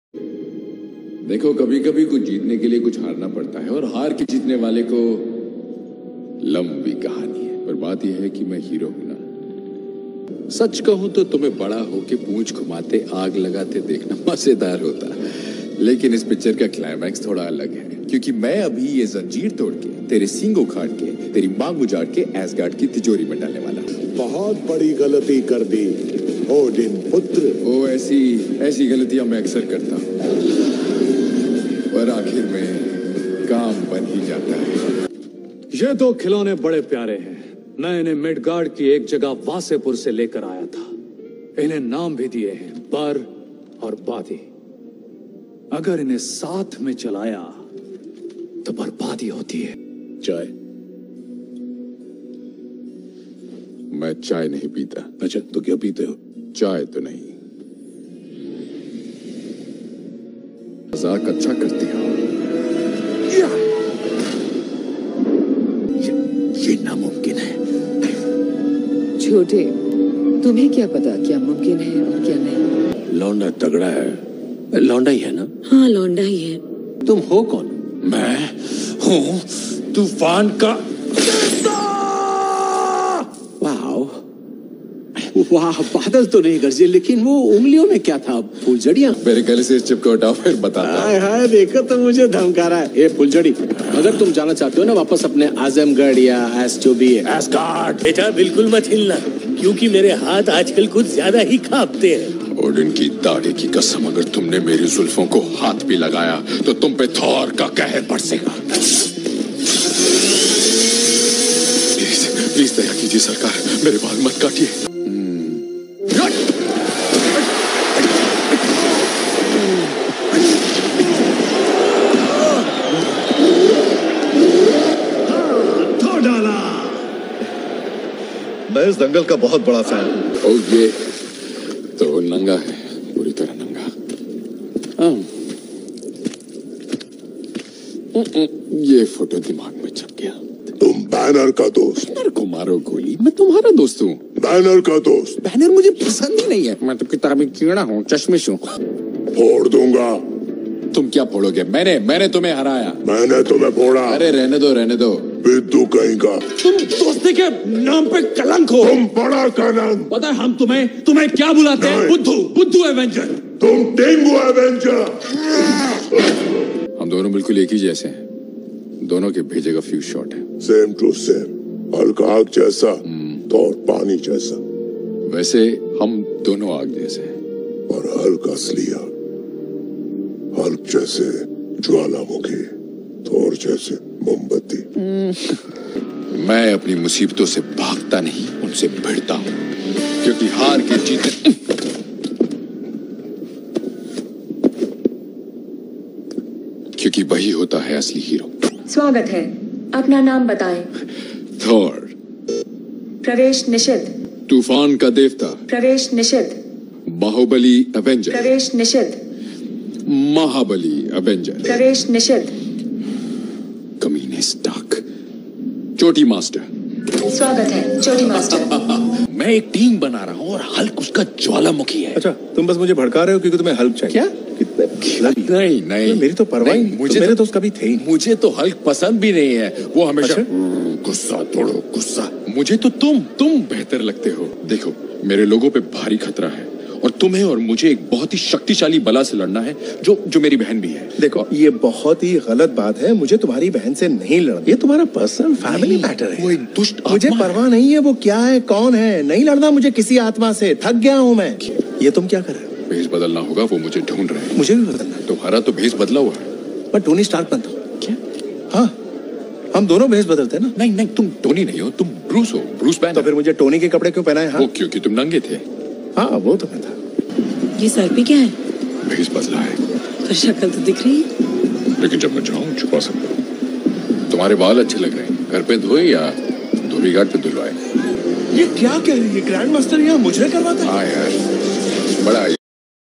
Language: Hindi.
देखो, कभी कभी कुछ जीतने के लिए कुछ हारना पड़ता है, और हार के जीतने वाले को लंबी कहानी है। पर बात यह है कि मैं हीरो हूं ना। सच कहूं तो तुम्हें बड़ा होके पूंछ घुमाते आग लगाते देखना मजेदार होता, लेकिन इस पिक्चर का क्लाइमैक्स थोड़ा अलग है, क्योंकि मैं अभी ये जंजीर तोड़ के, तेरे सींग उखाड़ के, तेरी मांग उजाड़ के एसगार्ड की तिजोरी में डालने वाला। बहुत बड़ी गलती कर दी ओडिन पुत्र। वो ऐसी गलतियां मैं अक्सर करता हूं, पर आखिर में काम बन ही जाता है। ये दो खिलौने बड़े प्यारे हैं। मैं इन्हें मिडगार्ड की एक जगह वासेपुर से लेकर आया था। इन्हें नाम भी दिए हैं, बर और बादी। अगर इन्हें साथ में चलाया तो बर्बादी होती है। चाय? मैं चाय नहीं पीता। अच्छा, तो क्या पीते हो? चाय तो नहीं। मजाक अच्छा करते हो। ये नामुमकिन है। छोटे, तुम्हें क्या पता क्या मुमकिन है और क्या नहीं? लौंडा तगड़ा है। लौंडा ही है ना? हाँ, लौंडा ही है। तुम हो कौन? मैं हूँ तूफान का। वाह, बादल तो नहीं गरजे, लेकिन वो उंगलियों में क्या था? फुलझड़ियाँ? मेरे गले से चिपकाओ, फिर बताता। हाय हाय, देखो तो मुझे धमका रहा है। ये फुलझड़ी, अगर तुम जाना चाहते हो ना वापस अपने आजमगढ़ या जो भी है, एस्गार्ड। बेटा बिल्कुल मत हिलना, क्योंकि मेरे हाथ आजकल कुछ ज्यादा ही कांपते हैं। ओडिन की दाढ़ी की कसम, अगर तुमने मेरी जुल्फों को हाथ भी लगाया तो तुम पे थॉर का कहर बरसेगा। प्लीज दया कीजिए सरकार, मेरे बाल मत काटिए। मैं इस दंगल का बहुत बड़ा फैन हूँ। ओ, ये तो नंगा है, पूरी तरह नंगा। ये फोटो दिमाग में छप गया। तुम बैनर का दोस्त। बैनर को मारो गोली, मैं तुम्हारा दोस्त हूँ। बैनर का दोस्त। बैनर मुझे पसंद ही नहीं है, मैं तो किताबी कीड़ा हूँ, चश्मिश हूँ। फोड़ दूंगा। तुम क्या फोड़ोगे? मैंने तुम्हें हराया। मैंने तुम्हें फोड़ा। अरे रहने दो। बिद्दू कहीं का। तुम दोस्ती के नाम पे कलंक हो। तुम बड़ा कलंक। पता है हम तुम्हें क्या बुलाते हैं? बुद्धू एवेंजर। तुम टेंगू एवेंजर। हम दोनों बिल्कुल एक ही जैसे हैं, दोनों के भेजे का फ्यूज शॉट है। Same to same. हल्क आग जैसा, थॉर पानी जैसा। वैसे हम दोनों आग जैसे हैं, और हल्क असली आग। हल्क जैसे ज्वालामुखी, थोर जैसे मोमबत्ती। मैं अपनी मुसीबतों से भागता नहीं, उनसे भिड़ता हूँ, क्योंकि हार के जीतने क्योंकि वही होता है असली हीरो। स्वागत है, अपना नाम बताएं। थॉर। प्रवेश निषिद्ध। तूफान का देवता। प्रवेश निषिद्ध। बाहुबली एवेंजर। प्रवेश निषिद्ध। महाबली एवेंजर। प्रवेश निषिद्ध। कमीने स्टार्क। चोटी मास्टर। स्वागत है, चोटी मास्टर। मैं एक टीम बना रहा हूँ और हल्क उसका ज्वालामुखी है। अच्छा, तुम बस मुझे भड़का रहे हो क्योंकि तुम्हें हल्क चाहिए। क्या? नहीं, मेरी तो परवाह ही नहीं। मुझे मेरे दोस्त कभी थे ही। मुझे तो हल्क पसंद भी नहीं है। वो हमेशा गुस्सा तोड़ो गुस्सा। मुझे तो तुम बेहतर लगते हो। देखो, मेरे लोगों पे भारी खतरा है, और तुम्हें और मुझे एक बहुत ही शक्तिशाली बला से लड़ना है, जो मेरी बहन भी है। देखो, ये बहुत ही गलत बात है। मुझे तुम्हारी बहन से नहीं लड़ना। ये तुम्हारा पर्सनल फैमिली मैटर है। वो एक दुष्ट मुझे आत्मा परवाह नहीं है वो क्या है, कौन है। नहीं लड़ना मुझे किसी आत्मा से। थक गया हूँ मैं। ये तुम क्या कर रहे हो? भेष बदलना होगा, वो मुझे ढूंढ रहे हैं। मुझे भी बदलना है। तुम्हारा तो भेष बदला हुआ है। मैं टोनी स्टार्क बनता हूँ। क्या? हाँ, हम दोनों भेष बदलते हैं ना। नहीं, तुम टोनी नहीं हो, तुम ब्रूस हो। Bruce Banner. तो फिर मुझे टोनी के कपड़े क्यों पहनाए? हाँ, वो क्योंकि तुम नंगे थे। हाँ, वो तो मैं था। ये सर पे क्या है? भेष बदला है। पर शक्ल तो दिख रही है। लेकिन जब मैं चाहूँ छुपा सकता हूँ। तुम्हारे बाल अच्छे लग रहे हैं, घर पे धोए या धोबी घाट पे धुलवाए? ये क्या कह रही है? ग्रैंड मास्टर यहाँ मुझे करवाता है? हाँ यार, बड़ा